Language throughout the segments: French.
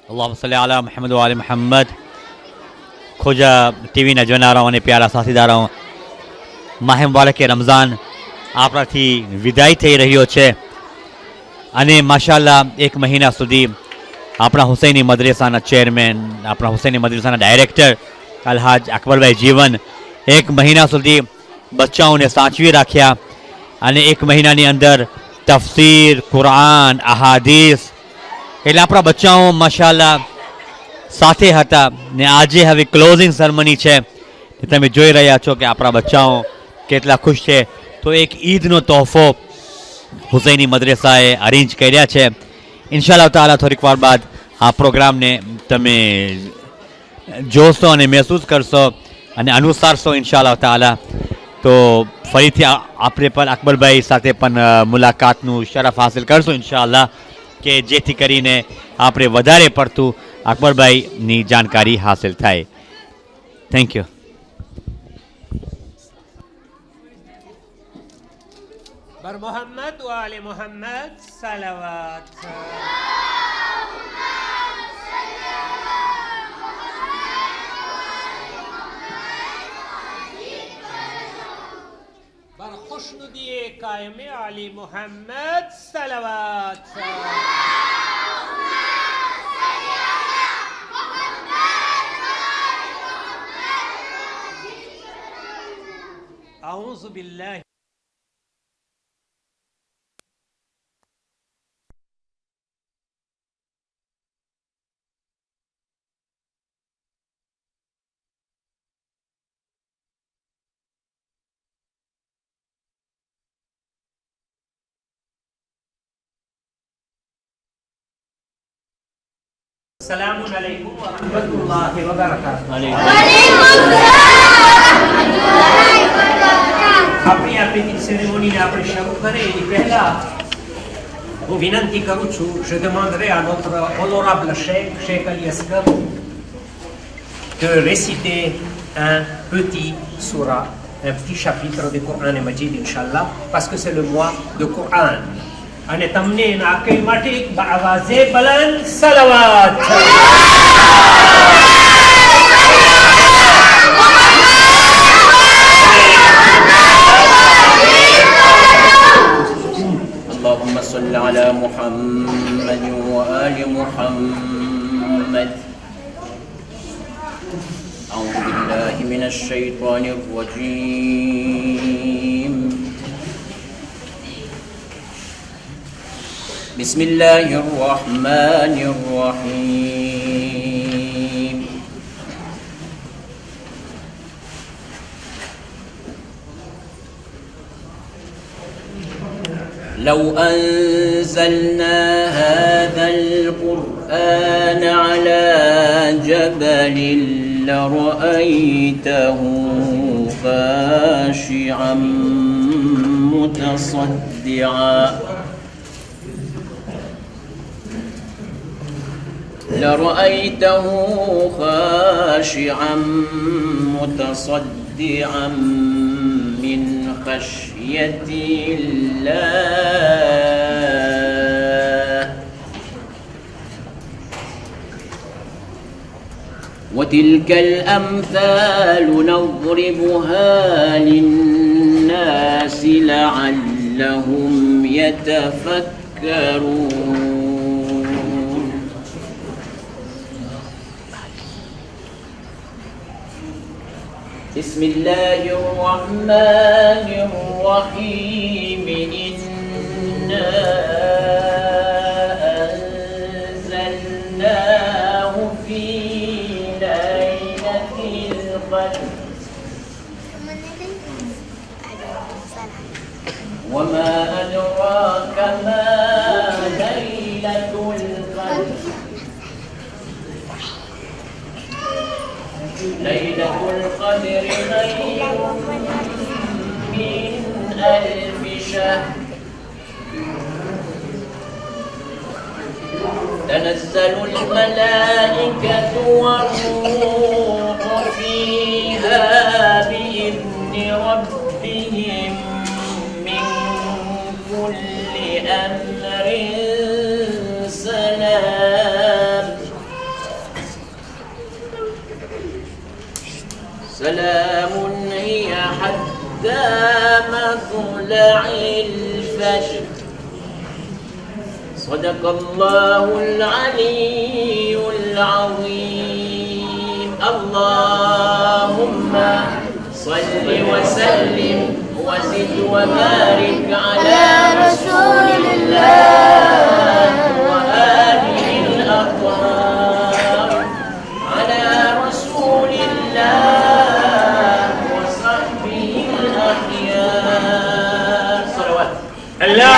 अल्लाहुम्मा सल्ली अला मुहम्मद व आले मुहम्मद। खोजा ટીવી ના જોનારાઓ અને પ્યારા સાથીદારો, માહ મુબારક રમઝાન આપણાથી વિદાય થઈ રહ્યો છે અને માશાઅલ્લાહ એક મહિના સુધી આપણા હુસૈની મદ્રેસાના ચેરમેન, આપણા હુસૈની મદ્રેસાના ડાયરેક્ટર અલહાજ અકબરભાઈ જીવન એક મહિના સુધી બચ્ચાઓને સાચવી રાખ્યા અને એક મહિનાની અંદર તફસીર, કુરાન, અહાદીસ એટલે આપણા બચ્ચાઓ માશાઅલ્લાહ સાથે હતા ને આજે હવે ક્લોઝિંગ સેરેમની છે। તમે જોઈ રહ્યા છો કે આપણા બચ્ચાઓ કેટલા ખુશ છે। તો એક ઈદનો તોહફો હુસૈની મદ્રેસાએ અરેન્જ કર્યા છે। ઇન્શાઅલ્લાહ તાલા થોડીક વાર બાદ આ પ્રોગ્રામને તમે જોશો અને મહેસૂસ કરશો અને અનુસારશો ઇન્શાઅલ્લાહ તાલા। તો ફરીથી આપણે પણ અકબરભાઈ સાથે પણ મુલાકાતનું શરફ હાસિલ કરશું ઇન્શાઅલ્લાહ, કે જેથી કરીને આપણે વધારે પડતું અકબરભાઈની જાણકારી હાસિલ થાય। Thank you. बर मोहम्मद व आले मोहम्मद सलावत। बर खुशनुदी कायम आली मोहम्मद सलावत। अऊज़ु बिल्लाहि अस्सलामु अलैकुम व रहमतुल्लाहि व बरकातुहू। अपनी अपनी सेरेमनी ने આપણે શરૂ કરીએ એ પહેલા હું વિનંતી કરું છું, je demanderai à notre honorable Cheikh Ali Asghar de réciter un petit surah, un petit chapitre du Coran Majid Inch'Allah, parce que c'est le mois de Coran. અને તમને એના કઈ માટે બઆવાઝે બલંદ સલાવત। اللهم صل على محمد وآل محمد। أعوذ بالله من الشيطان الرجيم، بسم الله الرحمن الرحيم। لو أنزلنا هذا القرآن على جبل لرأيته خاشعا متصدعا لرأيته خاشعا متصدعا من خشية الله، وتلك الأمثال نضربها للناس لعلهم يتفكرون۔ بسم الله الرحمن الرحيم، إنا أنزلناه في ليلة القدر وما أدراك ما ليلة القدر، ليلة القدر خير من ألف شهر، تنزل الملائكة والروح فيها بإذن ربهم من كل أمر سلام، سلام هي حتى مطلع الفجر. صدق الله العلي العظيم. اللهم صل وسلم وزد وبارك على رسول الله وآله الأطهار، على رسول الله وصحبه الأخيار. صلوات الله.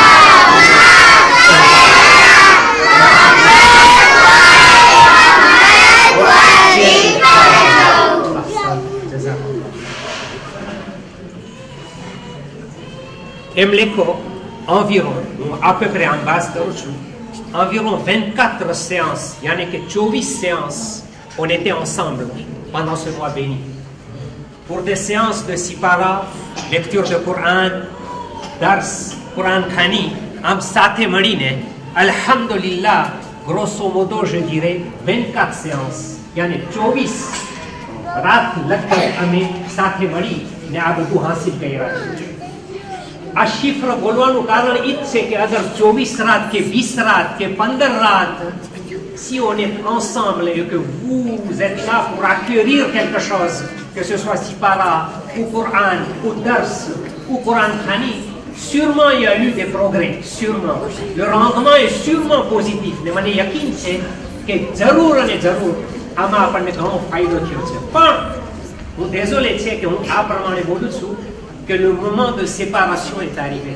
Emleko, environ, à peu près en base de environ 24 séances, il y en a que 24 séances, on était ensemble pendant ce mois béni. Pour des séances de Sipara, lecture de Coran, Dars, Coran Khani, am Sate Marine, Alhamdulillah, grosso modo, je dirais 24 séances. Il y en a 24 Rat Lakkar Ame Sate Mari, ne Abdu Hasil Kaira. आ शिफ्र बोलवानु कारण इत से कि अगर 24 रात के 20 रात के 15 रात, si on est ensemble et que vous êtes là pour acquérir quelque chose, que ce soit Sipara ou Coran ou Dars ou Coran Khani, sûrement il y a eu des progrès, sûrement. Le rendement est sûrement positif. De manière yakin c'est que zarur ne zarur ama આપણને ઘણો ફાયદો થયો છે. પણ હું désolé છે કે હું આ પ્રમાણે બોલું છું que le moment de séparation est arrivé.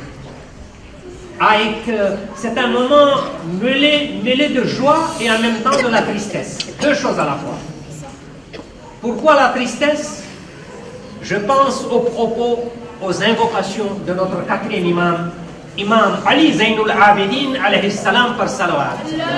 C'est un moment mêlé de joie et en même temps de la tristesse. Deux choses à la fois. Pourquoi la tristesse? Je pense aux propos, aux invocations de notre quatrième imam, Imam Ali Zainul Abidin alayhi salam par salawat.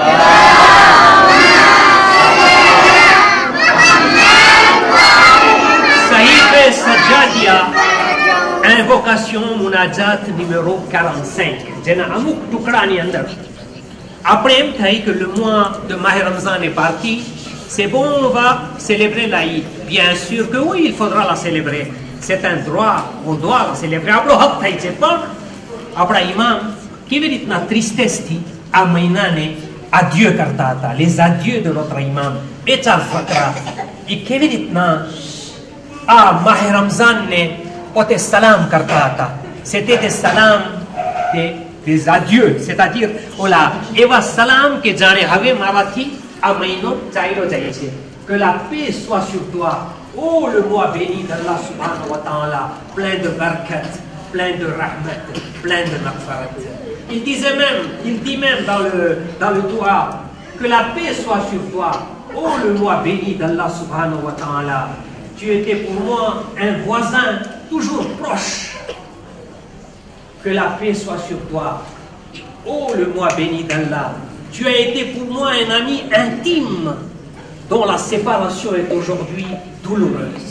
Sahif Sajjadia, invocation munajat numéro 45. Jena amuk tukrani andar. Après que le mois de Mahe Ramzan est parti, c'est bon, on va célébrer l'Aïd. Bien sûr que oui, il faudra la célébrer. C'est un droit, on doit la célébrer. Après imam, qui veut dire la tristesse à mainane, adieu kartata, les adieux de notre imam, et al fakra. Et qui veut dire à Mahe Ramzan ne pote salam kartata. C'était des salams, des adieux, c'est-à-dire, voilà, eva salam que jane have marathi amaino jairo jaise. Que la paix soit sur toi. Oh, le mois béni d'Allah subhanahu wa ta'ala, plein de barakat, plein de rahmat, plein de maghfarat. Il dit même dans le Torah, que la paix soit sur toi. Oh, le mois béni d'Allah subhanahu wa ta'ala. Tu étais pour moi un voisin toujours proche. Que la paix soit sur toi. Oh, le mois béni d'Allah. Tu as été pour moi un ami intime dont la séparation est aujourd'hui douloureuse.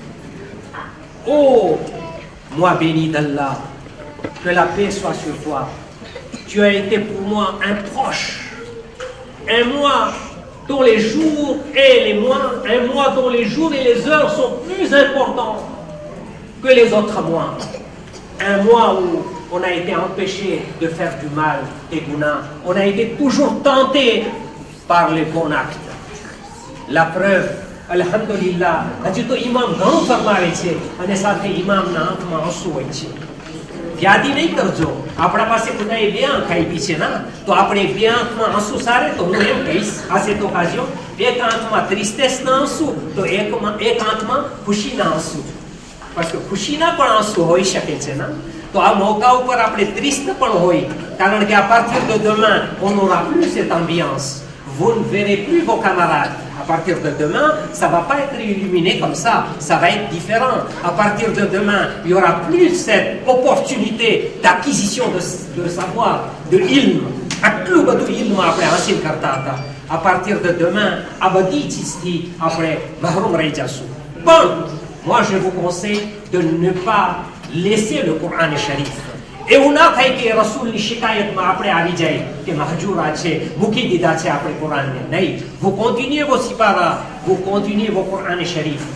Oh, mois béni d'Allah. Que la paix soit sur toi. Tu as été pour moi un proche. Un mois dont les jours et les mois, un mois dont les jours et les heures sont plus importants que les autres mois. Un mois où on a été empêché de faire du mal et guna. On a été toujours tenté par les bons actes. La preuve, alhamdulillah, ajito imam ઘણું ફરમાવે છે અને સાથે ઇમામના આંખમાં આંસુ હોય છે. યાદી નહીં કરજો, આપણા પાસે બધાએ બે આંખ આપી છે ના, તો આપણે બે આંખમાં આંસુ સારે તો હું એમ કહીશ આ cette occasion, એક આંખમાં ટ્રિસ્ટેસના આંસુ તો એક આંખમાં ખુશીના આંસુ. parce que ખુશીના પણ આંસુ હોઈ શકે છે ના. તો આ મૌકા ઉપર આપણે ટ્રિસ્ટ પણ હોય, કારણ કે à partir de demain on n'aura plus cette ambiance. Vous ne verrez plus vos camarades. À partir de demain, ça ne va pas être illuminé comme ça va être différent. À partir de demain, il n'y aura plus cette opportunité d'acquisition de savoir, de ilm. À partir de demain, après mahrum rayjasu. Bon, moi je vous conseille de ne pas laisser le Coran Sharif. Et on a fait que Rasoul ni shikayat ma apne avi jaye que mahjoura che muki dida che apne Coran mein nahi. Vous continuez vos sipara, vous continuez vos Coran Sharif.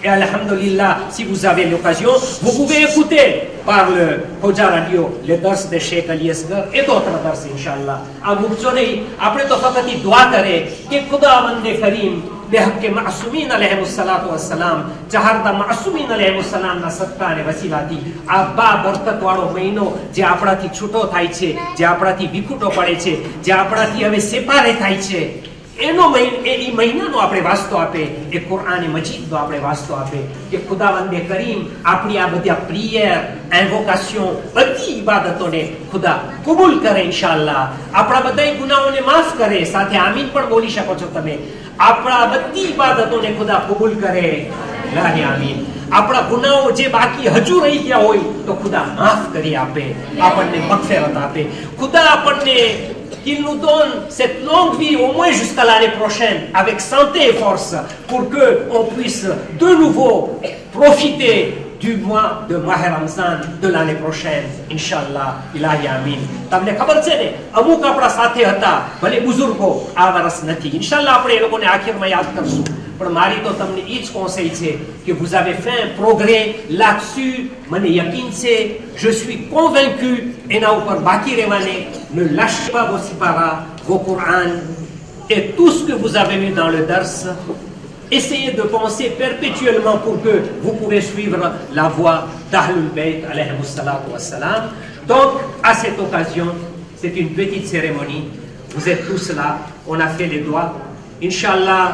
Et alhamdulillah, si vous avez l'occasion, vous pouvez écouter par le Khoja Radio les dars de Sheikh Ali Asghar et d'autres dars, Inch'Allah. Après, तो फकत ही दुआ करे कि खुदावंद करीम बेहक मासूमीन अलैहिमुस्सलातु वस्सलाम चाहरदा मासूमीन अलैहिमुस्सलाम ना सत्ता ने वसीलाથી આ બરકત વાળો મહિનો જે આપણાથી છૂટો થાય છે, જે આપણાથી વિખૂટો પડે છે, જે આપણાથી હવે સેપારે થાય છે, એનો એ મહિનાનો આપણે વાસ્તો આપે, એ કુરાન મજીદનો આપણે વાસ્તો આપે કે ખુદાવંદે કરીમ આપણી આ બધા પ્રિયર ઇન્વોકેશન બધી ઇબાદતોને ખુદા કબૂલ કરે ઇન્શાઅલ્લાહ. આપણા બધા ગુનાહોને માફ કરે. સાથે આમીન પણ બોલી શકો છો તમે. આપણા બધી ઇબાદતોને ખુદા કબૂલ કરે. લાહી આમીન. આપણા ગુનાઓ જે બાકી હજુ રહી ગયા હોય તો ખુદા માફ કરી આપે, આપણને મગફિરત આપે. ખુદા આપણને qu'il nous donne cette longue vie au moins jusqu'à l'année prochaine avec santé et force pour que on puisse de nouveau profiter du mois de Mahe Ramzan de l'année prochaine, Inch'Allah. Ilahi Amin. તમને ખબર છે ને અમુક આપણા સાથે હતા ભલે બુઝુર્ગો આ વર્ષ નથી, ઇન્શાલ્લાહ આપણે એ લોકોને આખિરમાં યાદ કરશું. પણ મારી તો તમને એ જ conseil છે કે vous avez fait un progrès là-dessus, મને યકીન છે, je suis convaincu એના ઉપર બાકી રહેવાને. Ne lâchez pas vos sipara, vos Qur'an et tout ce que vous avez mis dans le dars. Essayez de penser perpétuellement pour que vous pouvez suivre la voie d'Ahlul Bayt alayhimus salatu wassalam. Donc, à cette occasion, c'est une petite cérémonie. Vous êtes tous là, on a fait les doigts. Inch'Allah,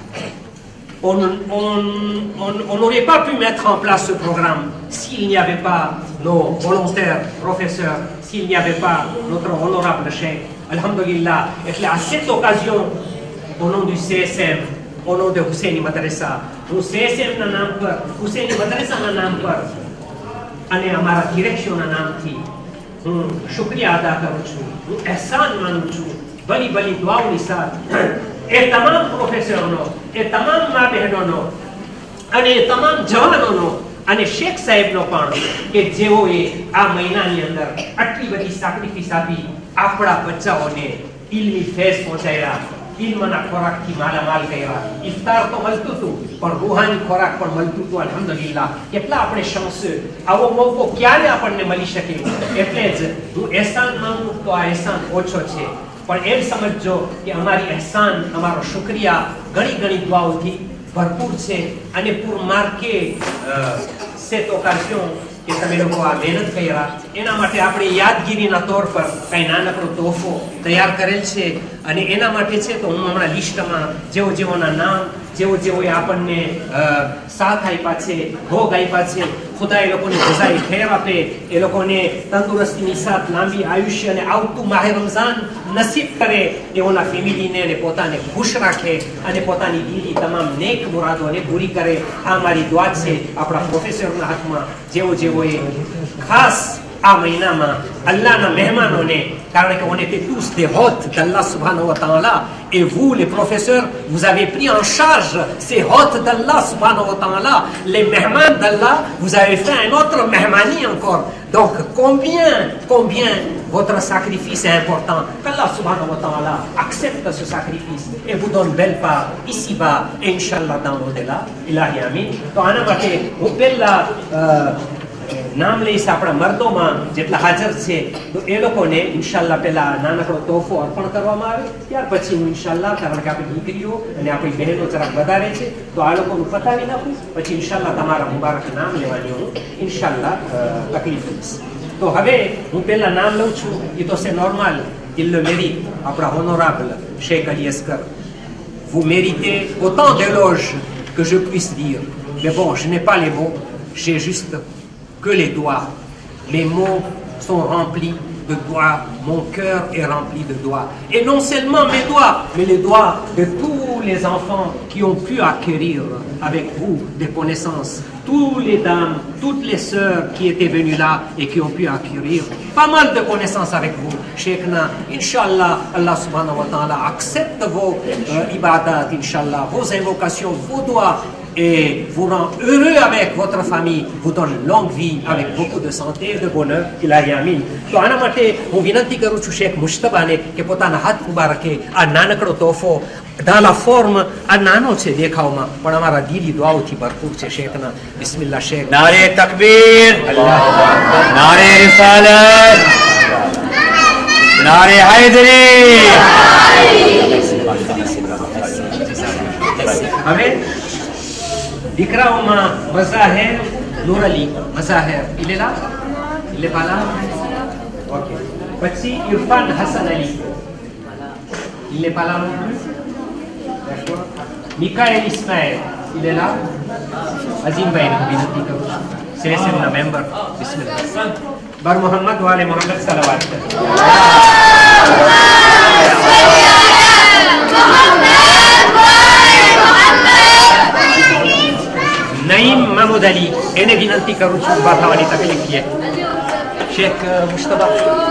on n'aurait pas pu mettre en place ce programme s'il n'y avait pas nos volontaires, professeurs, s'il n'y avait pas notre honorable cheikh. Alhamdulillah. Et à cette occasion, au nom du CSM, au nom de Husseini Madrasa, હું CSM ના નામ પર, Husseini Madrasa ના નામ પર અને અમારા ડિરેક્શનના નામથી હું શુક્રિયા અદા કરું છું, હું અહેસાન માનું છું. ભલી ભલી દુઆઓની સાથ એ તમામ પ્રોફેસરનો, એ તમામ મા બહેનોનો અને એ તમામ જવાનોનો અને શેખ સાહેબનો પણ કે જેઓએ આ મહિનાની અંદર આટલી બધી સાક્રિફિસ આપી આપણા બચ્ચાઓને ઇલ્મી ફેઝ પહોંચાડ્યા, ઇલ્મના ખોરાકથી માલામાલ કર્યા. ઇફતાર તો મળતું હતું પણ રૂહાની ખોરાક પણ મળતું હતું. અલ્હમ્દુલિલ્લાહ. કેટલા આપણે શાંસુ, આવો મોકો ક્યારે આપણને મળી શકે. એટલે જ હું અહેસાન માંગું તો આ અહેસાન ઓછો છે, પણ એમ સમજજો કે અમારી અહેસાન, અમારો શુક્રિયા ઘણી ઘણી દુઆઓથી ભરપૂર છે. અને pour marquer cette occasion કે તમે લોકો આ મહેનત કર્યા એના માટે આપણે યાદગીરીના તौर પર કંઈ નાનકડો તોહફો તૈયાર કરેલ છે. અને એના માટે છે તો હું હમણાં લિસ્ટમાં જેઓના નામ, જેઓએ આપણને સાથ આપ્યા છે, ભોગ આપ્યા છે, ખુદા એ લોકોને જઝાએ ખૈર આપે, એ લોકોને તંદુરસ્તીની સાથ લાંબી આયુષ્ય અને આવતું માહે રમઝાન નસીબ કરે, એઓના ફેમિલીને અને પોતાને ખુશ રાખે અને પોતાની દિલી તમામ નેક મુરાદોને પૂરી કરે. આ મારી દુઆ છે આપણા પ્રોફેસરના હાથમાં, જેઓએ ખાસ આ મહિનામાં અલ્લાહના મહેમાનોને, કારણ qu'on était tous des hôtes d'Allah subhanahu wa ta'ala, et vous les professeurs, vous avez pris en charge ces hôtes d'Allah subhanahu wa ta'ala, les mehmans d'Allah, vous avez fait un autre mehmani encore. Donc combien votre sacrifice est important, qu'Allah subhanahu wa ta'ala accepte ce sacrifice et vous donne belle part ici-bas et Inch'Allah dans l'au-delà. Ilahi Amin. તો આના માટે હું પહેલા નામ લઈશ આપણા મર્દોમાં જેટલા હાજર છે તો એ લોકોને ઇન્શાલ્લાહ પહેલા નાનકડો તોહફો અર્પણ કરવામાં આવે, ત્યાર પછી હું ઇન્શાલ્લાહ, કારણ કે આપણી દીકરીઓ અને આપણી બહેનો જરાક વધારે છે તો આ લોકોનું પતાવી નાખું, પછી ઇન્શાલ્લાહ તમારા મુબારક નામ લેવાની હું ઇન્શાલ્લાહ તકલીફ લઈશ. તો હવે હું પહેલા નામ લઉં છું, એ તો c'est normal, il le mérite, આપણા honorable Sheikh Ali Asghar. Vous méritez autant d'éloges que je puisse dire, mais bon, je n'ai pas les mots, j'ai juste que les doigts. Les mots sont remplis de doigts, mon cœur est rempli de doigts. Et non seulement mes doigts, mais les doigts de tous les enfants qui ont pu acquérir avec vous des connaissances. Toutes les dames, toutes les sœurs qui étaient venues là et qui ont pu acquérir pas mal de connaissances avec vous. Sheikhna, Inch'Allah, Allah subhanahu wa ta'ala accepte vos ibadat, Inch'Allah, vos invocations, vos doigts, et vous rend heureux avec votre famille, vous donne longue vie avec beaucoup de santé et de bonheur. Ilahi Amin. તો આના માટે હું વિનંતી કરું છું શેખ મુશ્તબાને કે પોતાના હાથ મુબારકે આ નાનકડો તોહફો ડાલા ફોર્મ આ નાનો છે દેખાવમાં પણ અમારા દિલી દુઆઓથી ભરપૂર છે શેખના. બિસ્મિલ્લાહ શેખ. नारे तकबीर, नारे रिसालत, नारे हैदरी. હવે દીકરાઓમાં મઝાહેર નૂર અલી, મઝાહેર ઇલે પાલા. ઓકે. પછી ઇરફાન હસન અલી ઇલે પાલા. મિકાએલ ઇસ્માઇલ ઇલેલા. અઝીમભાઈને વિનંતી કરું છું, CSMના મેમ્બર. બિસ્મિલ્લાહ. બર મોહમ્મદ વાલે મોહમ્મદ સલાવત. નઈમ મહમૂદ અલી, એને વિનંતી કરું છું, ઉભા થવાની તકલીફ છે. શેખ મુશ્તબા.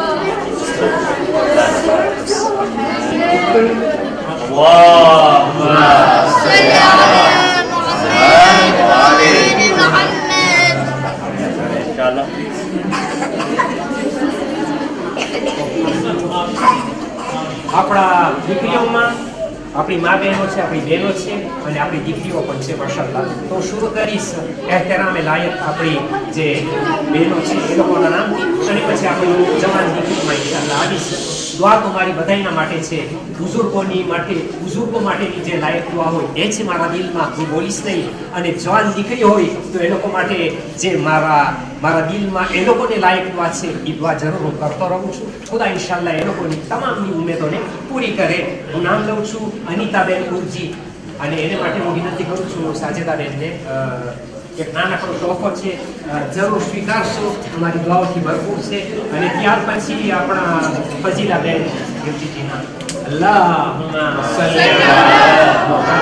આપણા દીકરીઓમાં આપણી મા બહેનો છે, આપણી બહેનો છે અને આપણી દીકરીઓ પણ છે માશાઅલ્લાહ. તો શરૂ કરીશ એહતરામે લાયક આપણી જે બહેનો છે એ લોકોના નામથી અને પછી આપણી જવાન દીકરીમાં ઇન્શાઅલ્લાહ આવીશ. દુઆ તો મારી બધાયના માટે છે, બુઝુર્ગો માટેની જે લાયક દુઆ હોય એ છે મારા દિલમાં, હું બોલીશ નહીં. અને જવાન દીકરી હોય તો એ લોકો માટે જે મારા દિલમાં એ લોકોને લાયક દુઆ છે એ દુઆ જરૂર હું કરતો રહું છું. ખુદા ઇન્શાઅલ્લાહ એ લોકોની તમામની ઉમેદોને પૂરી કરે. હું નામ લઉં છું અનિતાબેન ઉર્જી અને એને માટે હું વિનંતી કરું છું સાજેદાબેનને એક નાનકડો તોહફો છે, જરૂર સ્વીકારશો, અમારી દુઆઓથી ભરપૂર છે. અને ત્યાર પછી આપણા ફજીલાબેન ગિરજીજીના અલ્લાહુમ્મા સલ્લી અલા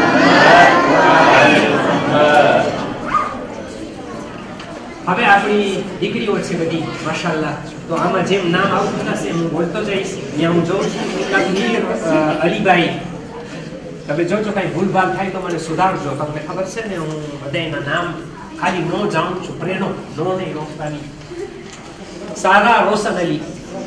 મુહમ્મદ. હવે આપણી દીકરીઓ છે બધી માશાઅલ્લાહ. તો આમાં જેમ નામ આવતું થશે હું બોલતો જઈશ. ત્યાં હું જોઉં છું તકબીર અલીભાઈ, તમે જોજો કાંઈ ભૂલભાલ થાય તો મને સુધારજો. તમને ખબર છે ને હું બધાના નામ ખાલી નો જાણું છું, પ્રેનો નો નહીં રોકતાની. સારા રોશન અલી,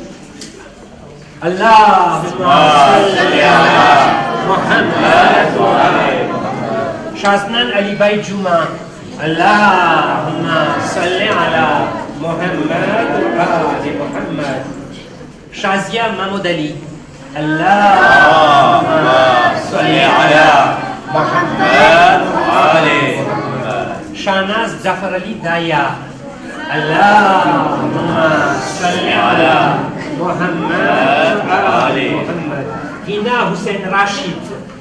અલ્લાહુમ્મા સલ્લી અલા મુહમ્મદ. શાઝનાન અલીભાઈ જુમા, અલ્લાહુમ્મા સલ્લી અલા મુહમ્મદ વ આલિ મુહમ્મદ. શાઝિયા મહમૂદ અલી, અલ્લાહુમ્મા સલ્લી અલા મુહમ્મદ વ આલિ મુહમ્મદ. શાહનાઝ જાફર અલી દાયા, અલ્લાહુમ્મા સલ્લી અલા મુહમ્મદ વ આલિ મુહમ્મદ. હિના હુસૈન રાશિદ,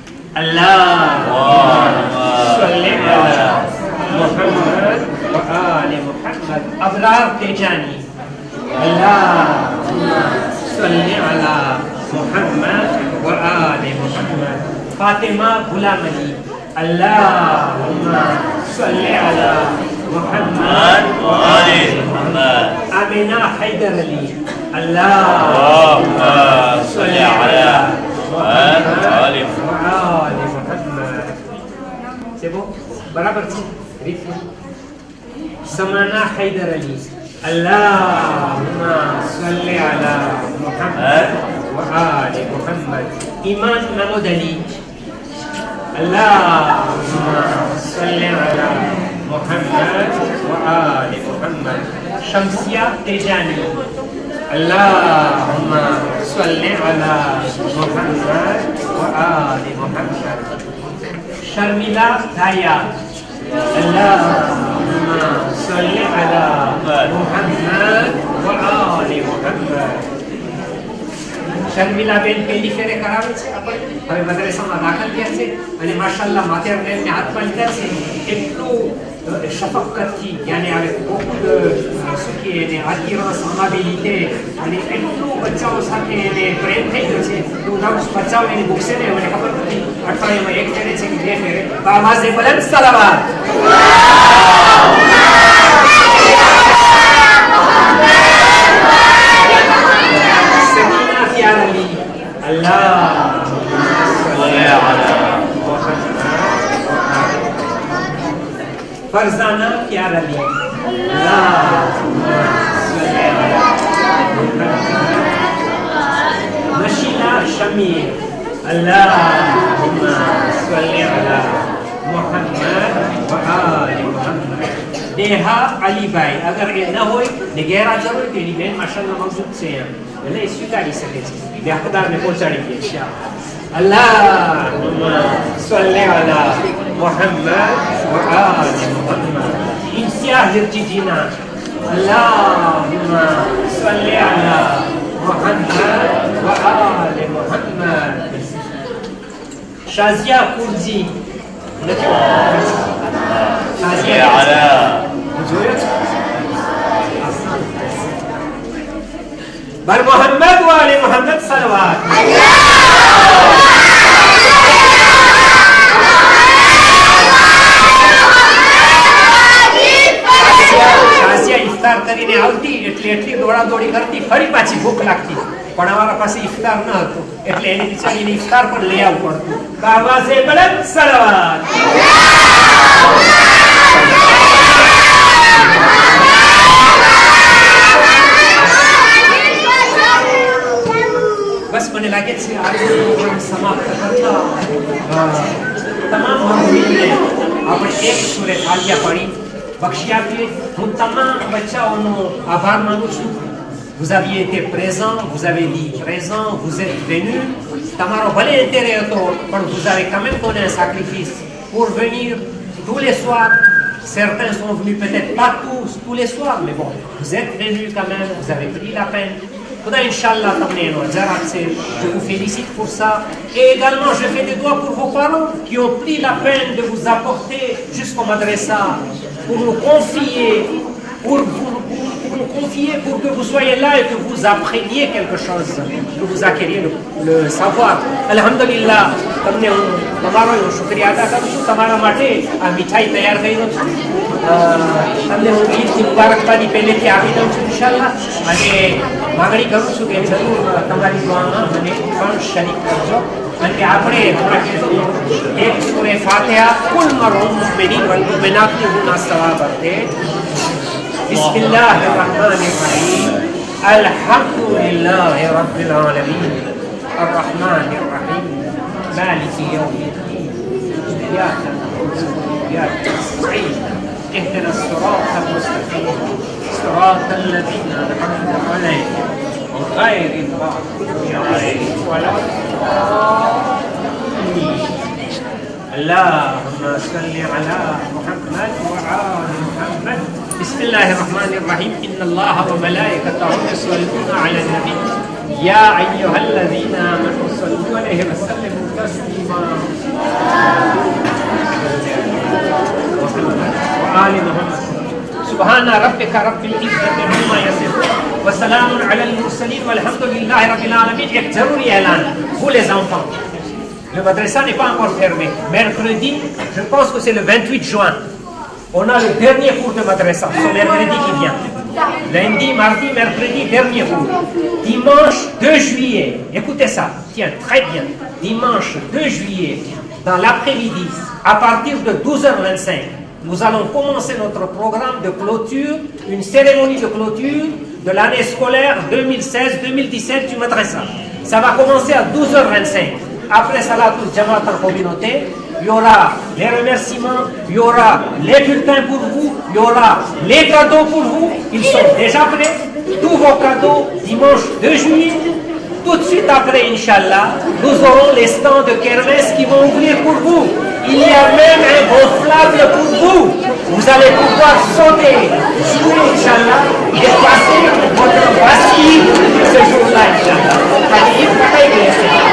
અલ્લાહુમ્મા સલ્લી અલા મુહમ્મદ વ આલિ મુહમ્મદ. અબરાર તેજાની, અલ્લાહુમ્મા સલ્લી અલા મુહમ્મદ વ આલિ મુહમ્મદ. ફાતિમા ગુલામ અલી, અલ્લાહુમ્મા સલ્લી અલા મુહમ્મદ વ આલિ મુહમ્મદ. આમિના હૈદર અલી, અલ્લાહુમ્મા સલ્લી અલા મુહમ્મદ વ આલિ મુહમ્મદ. છે બો બરાબર છે રીતનું. समाना हैदर अली, अल्लाहुम्मा सल्ली अला मुहम्मद व आलि मुहम्मद. ईमान महमूद अली, अल्लाहुम्मा सल्ली अला मुहम्मद व आलि मुहम्मद. शम्सिया तेजानी, अल्लाहुम्मा सल्ली अला मुहम्मद व आलि मुहम्मद. शर्मिला दाया, अल्लाहुम्मा सल्ली अला मुहम्मद व आलि मुहम्मद. શર્મિલાબેન પહેલી ફેરે કરાવે છે આપણે, હવે મદ્રેસામાં દાખલ થયા છે અને માશાઅલ્લાહ માતેરને હાથમાં લીધા છે. એટલું શફકતથી યાને આવે ખૂબ સુખી એને આદિરસ અમાબી લીધે અને એટલું બચ્ચાઓ સાથે એને પ્રેમ થઈ ગયો છે. હું નફ્સ બચ્ચાઓ એની મૂકશે ને મને ખબર નથી અઠવાડિયામાં એક ફેરે છે કે બે ફેરે. બામાઝે બલંદ સલાવાત. સકીના પ્યાર અલી, અલ્લાહુમ્મા સલ્લી અલા મુહમ્મદ. फरजाना प्यार अली, अल्लाहुम्मा सल्ली अला मुहम्मद. नशीला शमीर, अल्लाहुम्मा मोहम्मद व आले मोहम्मद देहा अली भाई अगर ये न हो निगेरा जरूर के लिए माशाल्लाह मौजूद से हैं भले स्वीकार ही सके बेखुदार में पहुंचाएंगे इंशाअल्लाह अल्लाहुम्मा सल्ली अला मोहम्मद व आले मोहम्मद इंसिया जीना अल्लाहुम्मा सल्ली अला मोहम्मद व आले मोहम्मद शाजिया कुर्जी शाजिया अला बर मोहम्मद व आले मोहम्मद सलवात शाजिया इफ्तार કરીને આવતી એટલે એટલી દોડાદોડી કરતી ફરી પાછી ભૂખ લાગતી પણ અમારા પાસે ઇફતાર ન હતું એટલે એની બિચારીને ઇફતાર પણ લઈ આવવું પડતું કાવાસે બલંદ સલવાત બસ મને લાગે છે આજનો પ્રોગ્રામ સમાપ્ત કરતા તમામ મહફિલને આપણે એક સૂરે ફાતિહા પઢી बख्शी आपके હું તમામ બચ્ચાઓનો આભાર માનું છું vous aviez été présent vous avez dit présent vous êtes venus તમારો ભલે intérêt હતો પણ vous avez quand même donné un sacrifice pour venir tous les soirs certains sont venus peut-être pas tous les soirs mais bon vous êtes venus quand même vous avez pris la peine खुदा इंशाअल्लाह तमने नजर से je vous félicite pour ça et également je fais des doigts pour vos parents qui ont pris la peine de vous apporter jusqu'au madrasa pour nous confier pour que vous soyez là et que vous appreniez quelque chose que vous acquériez le savoir alhamdulillah तमने તમારો શુક્રિયા અદા કરું છું તમારા માટે આ મીઠાઈ તૈયાર કર્યો છું તમને હું ઈદની મુબારકબાદી પહેલેથી આપી દઉં છું ઇન્શાઅલ્લાહ અને માગણી કરું છું કે જરૂર તમારી દુઆમાં મને પણ શરીક કરજો અને કે આપણે એક સૂરે ફાતિહા કુલ મરહુમ મુમિનીન વલ મુમિનાત ની ગુના સવાબ હતે બિસ્મિલ્લાહિર રહમાનિર રહીમ અલ્હમ્દુલિલ્લાહિ રબ્બિલ આલમીન الرحمن الرحيم مالك يوم الدين إياك نعبد وإياك نستعين اهدنا الصراط المستقيم صراط الذين أنعمت عليهم غير المغضوب عليهم ولا الضالين اللهم صل على محمد وآل محمد بسم الله الرحمن الرحيم إن الله وملائكته يصلون على النبي يا أيها الذين آمنوا صلوا عليه وسلموا تسليما وآل محمد سبحان ربك رب العزة عما يصفون وسلام على المرسلين والحمد لله رب العالمين एक जरूरी ऐलान vous les enfants le madrasa n'est pas encore fermé mercredi je pense que c'est le 28 juin on a le dernier cours de madrasa ce mercredi qui vient lundi, mardi, mercredi, dernier cours. Dimanche 2 juillet, écoutez ça, tiens, très bien. Dimanche 2 juillet, dans l'après-midi, à partir de 12h25, nous allons commencer notre programme de clôture, une cérémonie de clôture de l'année scolaire 2016-2017 du madrasa. Ça va commencer à 12h25. Après Salatul Jamaat en communauté, il y aura les remerciements, il y aura les bulletins pour vous, il y aura les cadeaux pour vous. Ils sont déjà prêts. Tous vos cadeaux, dimanche 2 juillet. Tout de suite après, Inch'Allah, nous aurons les stands de kermesse qui vont ouvrir pour vous. Il y a même un gonflable pour vous. Vous allez pouvoir sauter, jouer, Inch'Allah, et passer votre basket ce jour-là, Inch'Allah.